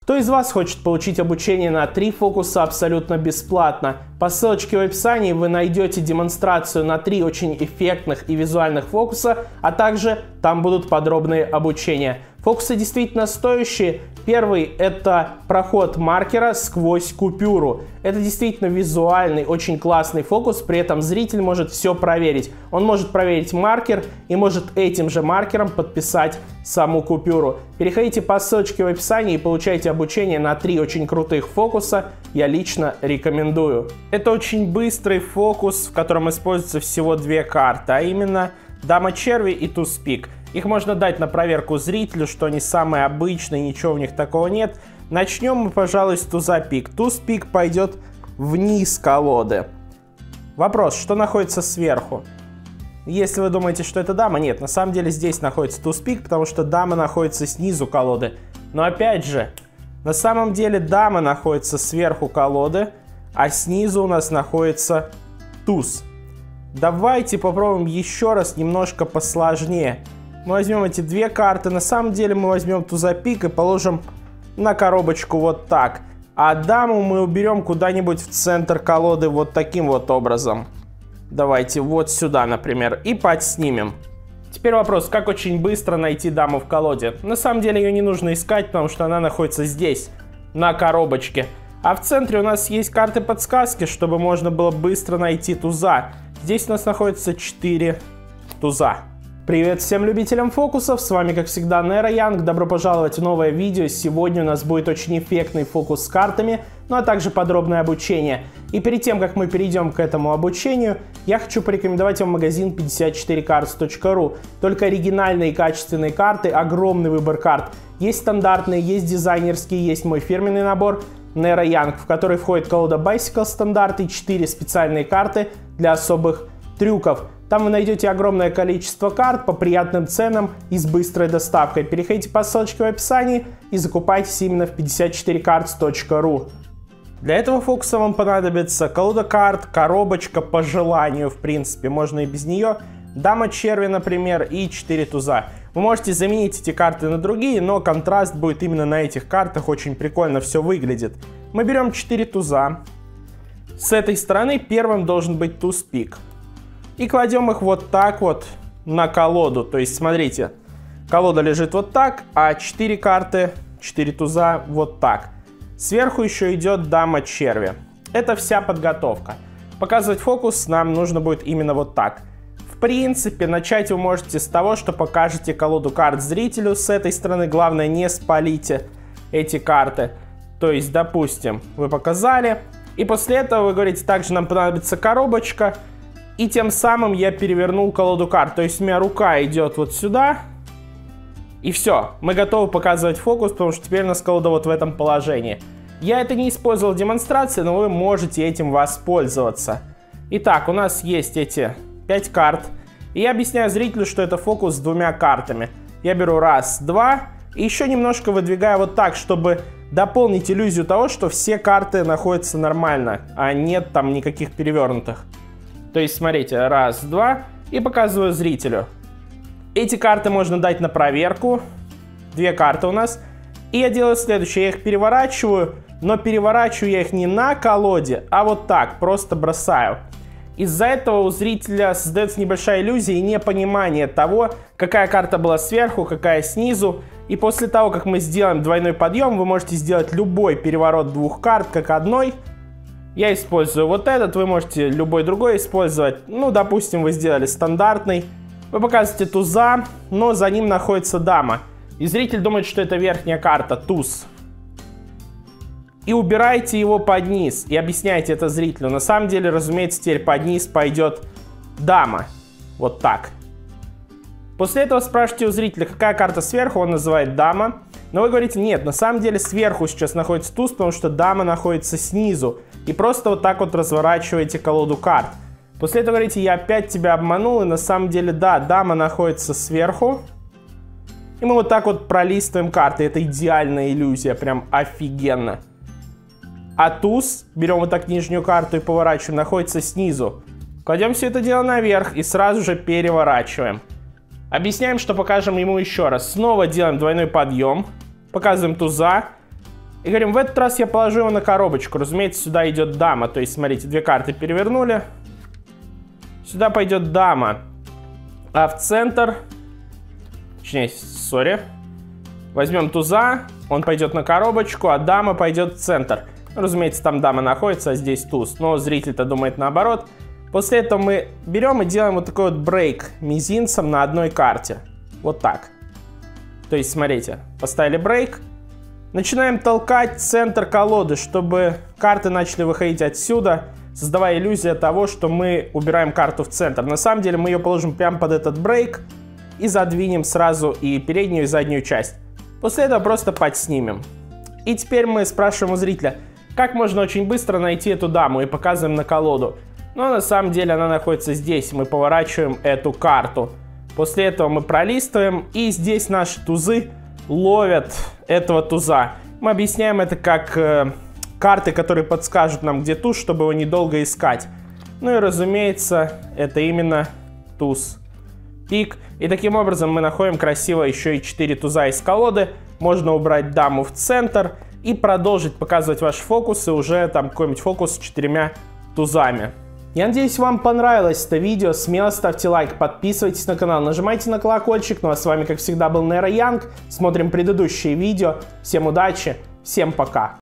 Кто из вас хочет получить обучение на 3 фокуса абсолютно бесплатно? По ссылочке в описании вы найдете демонстрацию на 3 очень эффектных и визуальных фокуса, а также там будут подробные обучения. Фокусы действительно стоящие. Первый — это проход маркера сквозь купюру. Это действительно визуальный, очень классный фокус, при этом зритель может все проверить. Он может проверить маркер и может этим же маркером подписать саму купюру. Переходите по ссылочке в описании и получайте обучение на 3 очень крутых фокуса. Я лично рекомендую. Это очень быстрый фокус, в котором используются всего 2 карты, а именно Дама черви и туз пик. Их можно дать на проверку зрителю, что они самые обычные, ничего в них такого нет. Начнем мы, пожалуй, с туза пик. Туз пик пойдет вниз колоды. Вопрос, что находится сверху? Если вы думаете, что это дама, нет, на самом деле здесь находится туз пик, потому что дама находится снизу колоды. Но опять же, на самом деле дама находится сверху колоды, а снизу у нас находится туз. Давайте попробуем еще раз немножко посложнее. Мы возьмем эти 2 карты, на самом деле мы возьмем туза пик и положим на коробочку вот так. А даму мы уберем куда-нибудь в центр колоды вот таким вот образом. Давайте вот сюда, например, и подснимем. Теперь вопрос, как очень быстро найти даму в колоде? На самом деле ее не нужно искать, потому что она находится здесь, на коробочке. А в центре у нас есть карты подсказки, чтобы можно было быстро найти туза. Здесь у нас находится 4 туза. Привет всем любителям фокусов, с вами как всегда Nero Young, добро пожаловать в новое видео. Сегодня у нас будет очень эффектный фокус с картами, ну а также подробное обучение. И перед тем, как мы перейдем к этому обучению, я хочу порекомендовать вам магазин 54cards.ru. Только оригинальные и качественные карты, огромный выбор карт. Есть стандартные, есть дизайнерские, есть мой фирменный набор Nero Young, в который входит колода Bicycle стандарт и 4 специальные карты для особых трюков. Там вы найдете огромное количество карт по приятным ценам и с быстрой доставкой. Переходите по ссылочке в описании и закупайтесь именно в 54cards.ru. Для этого фокуса вам понадобится колода карт, коробочка по желанию, в принципе, можно и без нее. Дама черви, например, и 4 туза. Вы можете заменить эти карты на другие, но контраст будет именно на этих картах, очень прикольно все выглядит. Мы берем 4 туза. С этой стороны первым должен быть туз пик. И кладем их вот так вот на колоду. То есть, смотрите, колода лежит вот так, а 4 карты, 4 туза вот так. Сверху еще идет дама черви. Это вся подготовка. Показывать фокус нам нужно будет именно вот так. В принципе, начать вы можете с того, что покажете колоду карт зрителю с этой стороны. Главное, не спалите эти карты. То есть, допустим, вы показали. И после этого вы говорите, также нам понадобится коробочка. И тем самым я перевернул колоду карт. То есть у меня рука идет вот сюда. И все. Мы готовы показывать фокус, потому что теперь у нас колода вот в этом положении. Я это не использовал в демонстрации, но вы можете этим воспользоваться. Итак, у нас есть эти 5 карт. И я объясняю зрителю, что это фокус с 2 картами. Я беру раз, два. И еще немножко выдвигаю вот так, чтобы дополнить иллюзию того, что все карты находятся нормально, а нет там никаких перевернутых. То есть, смотрите, раз, два, и показываю зрителю. Эти карты можно дать на проверку. 2 карты у нас. И я делаю следующее. Я их переворачиваю, но переворачиваю я их не на колоде, а вот так, просто бросаю. Из-за этого у зрителя создается небольшая иллюзия и непонимание того, какая карта была сверху, какая снизу. И после того, как мы сделаем двойной подъем, вы можете сделать любой переворот 2 карт, как одной. Я использую вот этот, вы можете любой другой использовать. Ну, допустим, вы сделали стандартный. Вы показываете туза, но за ним находится дама. И зритель думает, что это верхняя карта, туз. И убираете его под низ. И объясняете это зрителю. На самом деле, разумеется, теперь под низ пойдет дама. Вот так. После этого спрашиваете у зрителя, какая карта сверху, он называет дама. Но вы говорите, нет, на самом деле сверху сейчас находится туз, потому что дама находится снизу. И просто вот так вот разворачиваете колоду карт. После этого говорите, я опять тебя обманул, и на самом деле, да, дама находится сверху. И мы вот так вот пролистываем карты, это идеальная иллюзия, прям офигенно. А туз, берем вот так нижнюю карту и поворачиваем, находится снизу. Кладем все это дело наверх и сразу же переворачиваем. Объясняем, что покажем ему еще раз. Снова делаем двойной подъем. Показываем туза. И говорим, в этот раз я положу его на коробочку. Разумеется, сюда идет дама. То есть, смотрите, две карты перевернули. Сюда пойдет дама. А в центр... Точнее, сори. Возьмем туза. Он пойдет на коробочку, а дама пойдет в центр. Разумеется, там дама находится, а здесь туз. Но зритель-то думает наоборот. После этого мы берем и делаем вот такой вот брейк мизинцем на одной карте. Вот так. То есть, смотрите, поставили брейк. Начинаем толкать центр колоды, чтобы карты начали выходить отсюда, создавая иллюзию того, что мы убираем карту в центр. На самом деле мы ее положим прямо под этот брейк и задвинем сразу и переднюю, и заднюю часть. После этого просто подснимем. И теперь мы спрашиваем у зрителя, как можно очень быстро найти эту даму, и показываем на колоду. Но на самом деле она находится здесь, мы поворачиваем эту карту. После этого мы пролистываем, и здесь наши тузы ловят этого туза. Мы объясняем это как карты, которые подскажут нам, где туз, чтобы его недолго искать. Ну и разумеется, это именно туз пик. И таким образом мы находим красиво еще и 4 туза из колоды. Можно убрать даму в центр и продолжить показывать ваши фокусы, уже там какой-нибудь фокус с 4 тузами. Я надеюсь, вам понравилось это видео. Смело ставьте лайк, подписывайтесь на канал, нажимайте на колокольчик. Ну а с вами, как всегда, был Nero Young. Смотрим предыдущие видео. Всем удачи, всем пока.